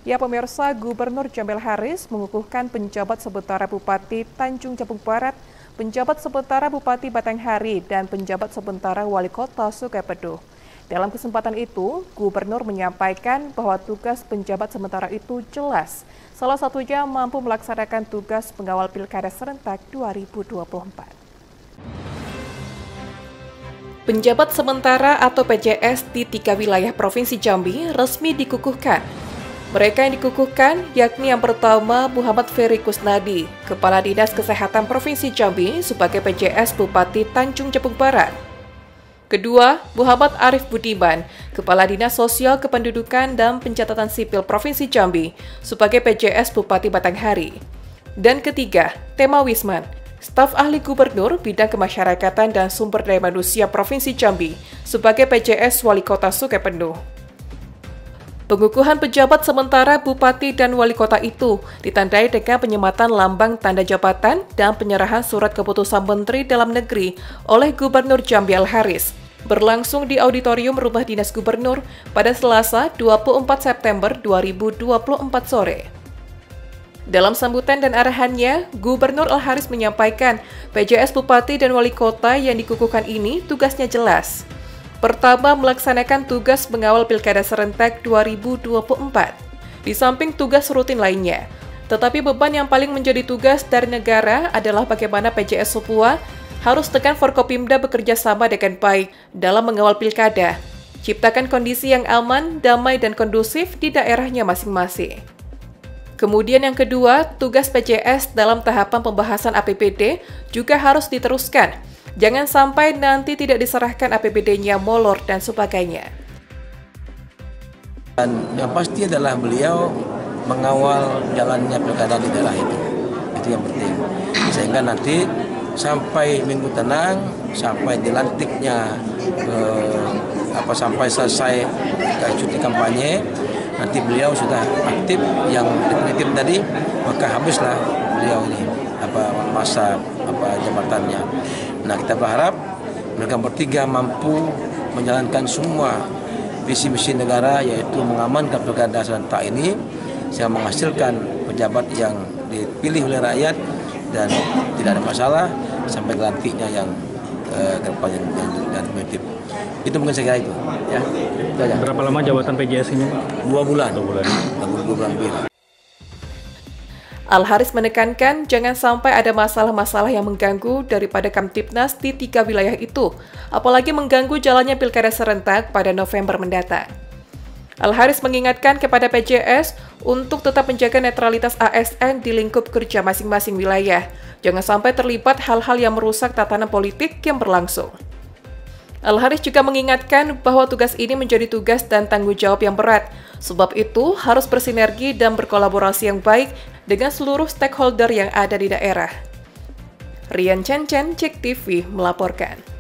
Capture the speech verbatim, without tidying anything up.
Ya pemirsa, Gubernur Jamil Haris mengukuhkan penjabat sementara Bupati Tanjung Jabung Barat, penjabat sementara Bupati Batanghari, dan penjabat sementara Wali Kota Sukopedo. Dalam kesempatan itu, Gubernur menyampaikan bahwa tugas penjabat sementara itu jelas, salah satunya mampu melaksanakan tugas pengawal Pilkada serentak dua ribu dua puluh empat. Penjabat sementara atau P J S di tiga wilayah Provinsi Jambi resmi dikukuhkan. Mereka yang dikukuhkan yakni yang pertama Muhammad Ferry Kusnadi, Kepala Dinas Kesehatan Provinsi Jambi sebagai P J S Bupati Tanjung Jabung Barat. Kedua, Muhammad Arif Budiman, Kepala Dinas Sosial Kependudukan dan Pencatatan Sipil Provinsi Jambi sebagai P J S Bupati Batanghari. Dan ketiga, Tema Wisman, Staf Ahli Gubernur Bidang Kemasyarakatan dan Sumber Daya Manusia Provinsi Jambi sebagai P J S Wali Kota Sukopedo. Pengukuhan pejabat sementara Bupati dan Wali Kota itu ditandai dengan penyematan lambang tanda jabatan dan penyerahan surat keputusan Menteri Dalam Negeri oleh Gubernur Jamil Haris, berlangsung di Auditorium Rumah Dinas Gubernur pada Selasa dua puluh empat September dua ribu dua puluh empat sore. Dalam sambutan dan arahannya, Gubernur Al Haris menyampaikan P J S Bupati dan Wali Kota yang dikukuhkan ini tugasnya jelas. Pertama, melaksanakan tugas mengawal Pilkada serentak dua ribu dua puluh empat, di samping tugas rutin lainnya. Tetapi beban yang paling menjadi tugas dari negara adalah bagaimana P J S Papua harus tekan Forkopimda bekerja sama dengan baik dalam mengawal Pilkada, ciptakan kondisi yang aman, damai, dan kondusif di daerahnya masing-masing. Kemudian yang kedua, tugas P J S dalam tahapan pembahasan A P B D juga harus diteruskan. Jangan sampai nanti tidak diserahkan A P B D-nya molor dan sebagainya. Dan yang pasti adalah beliau mengawal jalannya pilkada di daerah itu. Itu yang penting. Sehingga nanti sampai minggu tenang, sampai dilantiknya, eh, apa sampai selesai cuti kampanye, nanti beliau sudah aktif yang definitif tadi, maka habislah beliau ini apa masa apa jabatannya. Nah, kita berharap mereka bertiga mampu menjalankan semua visi misi negara, yaitu mengamankan pilkada serentak ini sehingga menghasilkan pejabat yang dipilih oleh rakyat dan tidak ada masalah sampai lantiknya yang eh, kedepannya dan definitif. Itu mungkin saya kira itu. Ya. Berapa lama jabatan P J S ini? Dua bulan. Dua bulan. Dua bulan lebih. Al Haris menekankan jangan sampai ada masalah-masalah yang mengganggu daripada Kamtibnas di tiga wilayah itu, apalagi mengganggu jalannya Pilkada serentak pada November mendatang. Al Haris mengingatkan kepada P J S untuk tetap menjaga netralitas A S N di lingkup kerja masing-masing wilayah. Jangan sampai terlibat hal-hal yang merusak tatanan politik yang berlangsung. Al Haris juga mengingatkan bahwa tugas ini menjadi tugas dan tanggung jawab yang berat. Sebab itu harus bersinergi dan berkolaborasi yang baik dengan seluruh stakeholder yang ada di daerah. Rian Chen Chen, Cek T V melaporkan.